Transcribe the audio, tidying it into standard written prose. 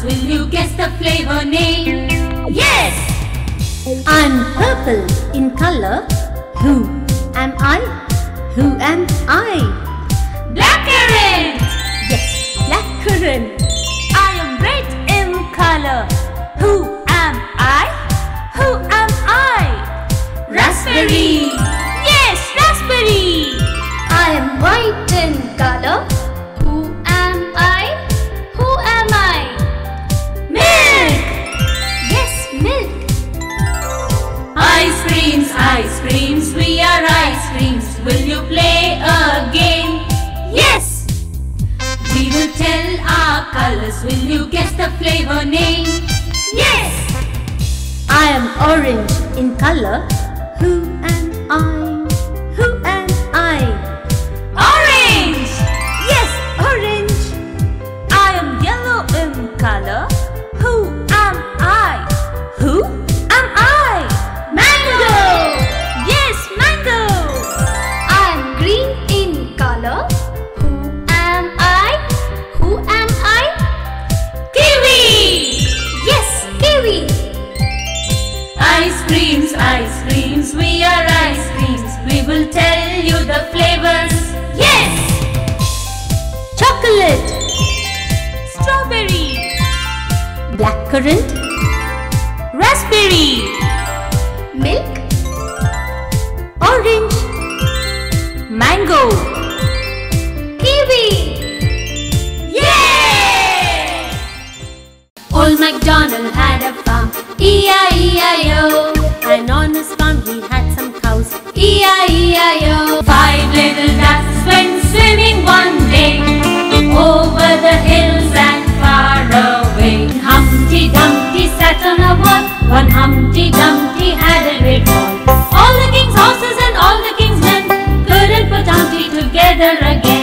colors, will you guess the flavor name? Yes! I'm purple in color. Who am I? Who am I? Blackcurrant! Yes, blackcurrant. I am red in color. Who am I? Who am I? Raspberry! Yes, raspberry! I am white in color. Who am I? Who am I? Milk! Yes, milk. Ice creams, we are ice creams. Will you play a game? Yes! We will tell our colors. Will you guess the flavor name? Yes! I am orange in color. Who am I? Who am I? Orange! Yes, orange. I am yellow in color. Who am I? Who am I? Mango. Yes, mango! I am green in color. Who am I? Who am I? Kiwi! Yes, kiwi. Ice creams, we are ice creams. We will tell you the flavors. Yes! Chocolate. Strawberry, Blackcurrant. raspberry, Milk. Orange. mango. Kiwi. Yay! Old MacDonald had a farm. E-I-E-I-O. And on his farm he had some cows. E-I-E-I-O. 5 little ducks went swimming one day over the hills and far away. Humpty Dumpty sat on a wall. One Humpty Dumpty had a great fall. All the king's horses and all the king's men couldn't put Humpty together again.